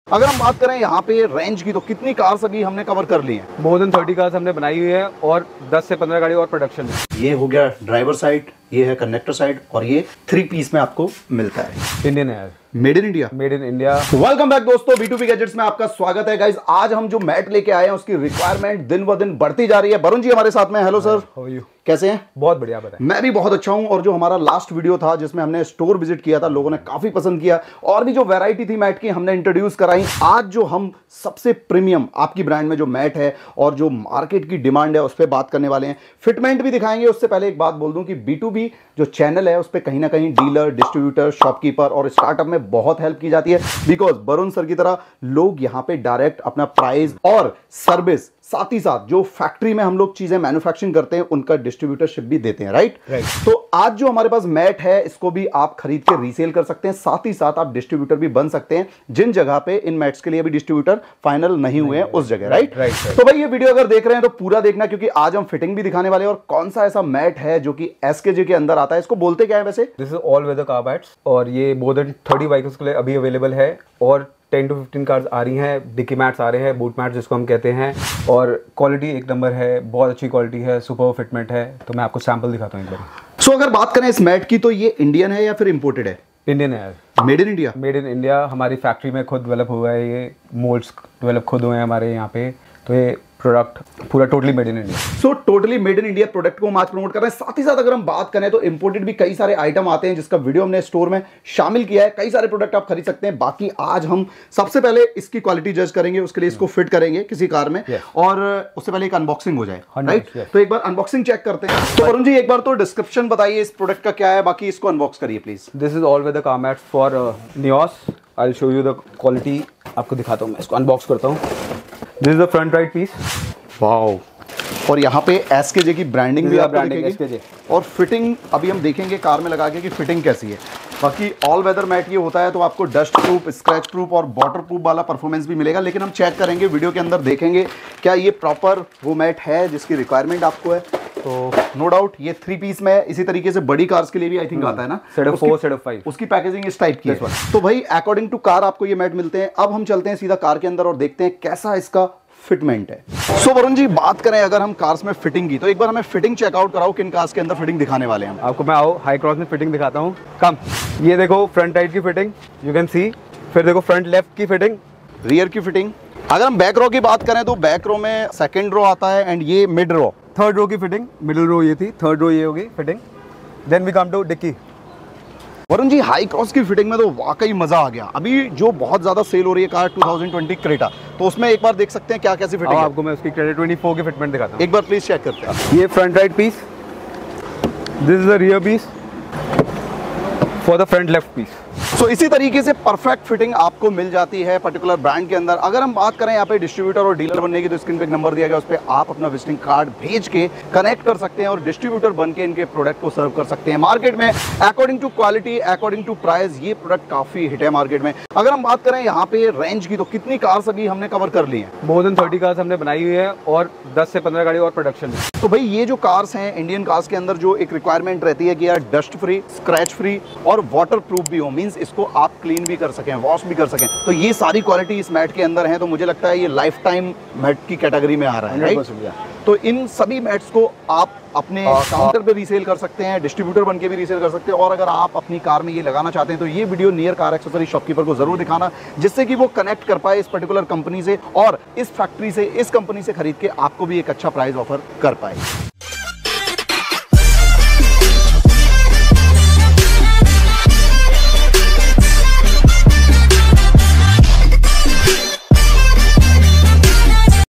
अगर हम बात करें यहाँ पे रेंज की तो कितनी कार्स अभी हमने कवर कर ली हैं? मोर देन 30 कार्स हमने बनाई हुई है और 10 से 15 गाड़ी और प्रोडक्शन में। ये हो गया ड्राइवर साइड, ये है कनेक्टर साइड और ये 3 पीस में आपको मिलता है। इंडियन है, made in India. Made in India. Welcome back दोस्तों, B2B गैजेट्स में आपका स्वागत है। गाइस आज हम जो मैट लेके आए हैं उसकी रिक्वायरमेंट दिन ब दिन बढ़ती जा रही है। वरुण जी हमारे साथ में। Hello sir, how are you? कैसे हैं? बहुत बढ़िया, बताएं। मैं भी बहुत अच्छा हूं। और जो हमारा लास्ट वीडियो था जिसमें हमने स्टोर विजिट किया था, लोगों ने काफी पसंद किया और भी जो वैरायटी थी मैट की हमने इंट्रोड्यूस कराई। आज जो हम सबसे प्रीमियम आपकी ब्रांड में जो मैट है और जो मार्केट की डिमांड है उस पर बात करने वाले हैं। फिटमेंट भी दिखाएंगे। उससे पहले एक बात बोल दूं कि B2B जो चैनल है उस पर कहीं ना कहीं डीलर, डिस्ट्रीब्यूटर, शॉपकीपर और स्टार्टअप में बहुत हेल्प की जाती है। बिकॉज वरुण सर की तरह लोग यहाँ पे डायरेक्ट अपना प्राइस और सर्विस, साथ ही साथ जो फैक्ट्री में हम लोग चीजें मैन्युफैक्चरिंग करते हैं उनका डिस्ट्रीब्यूटरशिप भी देते हैं। राइट। तो आज जो हमारे पास मैट है इसको भी आप खरीद के रीसेल कर सकते हैं, साथ ही साथ आप डिस्ट्रीब्यूटर भी बन सकते हैं जिन जगह पे इन मैट्स के लिए अभी डिस्ट्रीब्यूटर फाइनल नहीं हुए हैं उस जगह। राइट। तो भाई ये वीडियो अगर देख रहे हैं तो पूरा देखना, क्योंकि आज हम फिटिंग भी दिखाने वाले हैं और कौन सा ऐसा मैट है जो कि SKJ के अंदर आता है। इसको बोलते क्या है वैसे? This is all weather car mats और ये मोर देन 30 व्हीकल्स के लिए अभी अवेलेबल है और 10 to 15 कार्स आ रही हैं। डिक्की मैट्स आ रहे हैं, बूट मैट्स जिसको हम कहते हैं, और क्वालिटी एक नंबर है, बहुत अच्छी क्वालिटी है, सुपर फिटमेंट है। तो मैं आपको सैंपल दिखाता हूँ एक बार। सो अगर बात करें इस मैट की तो ये इंडियन है या फिर इंपोर्टेड है? इंडियन है, made in India. Made in India. हमारी फैक्ट्री में खुद डेवलप हुआ है, ये मोल्ड्स डेवलप खुद हुए हैं हमारे यहाँ पे। तो ये प्रोडक्ट पूरा totally made in India. So totally made in India product को हम आज प्रमोट कर रहे हैं। साथ ही साथ अगर हम बात करें तो इंपोर्टेड भी कई सारे आइटम आते हैं जिसका वीडियो हमने स्टोर में शामिल किया है। कई सारे प्रोडक्ट आप खरीद सकते हैं। बाकी आज हम सबसे पहले इसकी क्वालिटी जज करेंगे, उसके लिए इसको फिट करेंगे किसी कार में और उससे पहले एक अनबॉक्सिंग हो जाए। राइट। तो एक बार अनबॉक्सिंग चेक करते हैं। तो वरुण जी एक बार तो डिस्क्रिप्शन बताइए इस प्रोडक्ट का क्या है, बाकी इसको अनबॉक्स करिए please. This is all weather car mats for Nios. I will show you the quality. आपको दिखाता हूँ, मैं इसको अनबॉक्स करता हूँ। This is the front right piece. Wow. और यहाँ पे SKJ की ब्रांडिंग भी आप ब्रांडिंग SKJ और फिटिंग अभी हम देखेंगे कार में लगा के कि फिटिंग कैसी है। बाकी ऑल वेदर मैट ये होता है तो आपको डस्ट प्रूफ, स्क्रैच प्रूफ और वाटर प्रूफ वाला परफॉर्मेंस भी मिलेगा। लेकिन हम चेक करेंगे वीडियो के अंदर, देखेंगे क्या ये प्रॉपर वो मैट है जिसकी रिक्वायरमेंट आपको है। तो नो डाउट ये 3 पीस में इसी तरीके से बड़ी कार्स के लिए भी आई थिंक आता है ना, सेट ऑफ 4 सेट ऑफ 5। उसकी पैकेजिंग इस टाइप की है। तो भाई अकॉर्डिंग टू कार आपको ये मैट मिलते हैं। अब हम चलते हैं सीधा कार के अंदर और देखते हैं कैसा इसका फिटमेंट है। सो वरुण जी बात करें अगर हम कार्स में फिटिंग की तो एक बार हमें फिटिंग चेकआउट कराओ, किन कार्स के अंदर फिटिंग दिखाने वाले हैं हम। आपको मैं आओ हाई क्रॉस में फिटिंग दिखाता हूँ। कम, ये देखो फ्रंट राइट की फिटिंग, यू कैन सी। फिर देखो फ्रंट लेफ्ट की फिटिंग, रियर की फिटिंग। अगर हम बैक रो की बात करें तो बैक रो में सेकंड रो आता है एंड ये मिड रो। थर्ड रो की फिटिंग, मिडिल रो ये थी, थर्ड रो ये होगी fitting. Then we come to dicky. Varun ji Hycross की फिटिंग में तो वाकई मजा आ गया। अभी जो बहुत ज्यादा सेल हो रही है कार 2020 क्रेटा, तो उसमें एक बार देख सकते हैं क्या कैसी फिटिंग है। आपको मैं उसकी क्रेटा 24 की फिटमेंट दिखाता हूँ। एक बार प्लीज चेक करते हैं। ये front right piece, this is the rear piece for the front left piece. So इसी तरीके से परफेक्ट फिटिंग आपको मिल जाती है पर्टिकुलर ब्रांड के अंदर। अगर हम बात करें यहाँ पे डिस्ट्रीब्यूटर और डीलर बनने की तो स्क्रीन पे एक नंबर दिया गया, उस पर आप अपना विजिटिंग कार्ड भेज के कनेक्ट कर सकते हैं और डिस्ट्रीब्यूटर बन के इनके प्रोडक्ट को सर्व कर सकते हैं मार्केट में। According to quality, according to price ये प्रोडक्ट काफी हिट है मार्केट में। अगर हम बात करें यहाँ पे रेंज की तो कितनी कार्स अभी हमने कवर कर ली है? मोर देन 30 कार्स हमने बनाई हुई है और 10 से 15 गाड़ी और प्रोडक्शन में। तो भाई ये जो कार्स हैं इंडियन कार्स के अंदर जो एक रिक्वायरमेंट रहती है कि यार डस्ट फ्री, स्क्रैच फ्री और वाटर प्रूफ भी हो, मींस इसको आप क्लीन भी कर सकें, वॉश भी कर सकें, तो ये सारी क्वालिटी इस मैट के अंदर है। तो मुझे लगता है ये लाइफ टाइम मैट की कैटेगरी में आ रहा है। राइट। तो इन सभी मैट्स को आप अपने काउंटर पे रीसेल कर सकते हैं, डिस्ट्रीब्यूटर बन के भी रीसेल कर सकते हैं। और अगर आप अपनी कार में ये लगाना चाहते हैं तो ये video near car accessory shopkeeper को जरूर दिखाना, जिससे कि वो कनेक्ट कर पाए इस पर्टिकुलर कंपनी से और इस फैक्ट्री से, इस कंपनी से खरीद के आपको भी एक अच्छा प्राइस ऑफर कर पाए।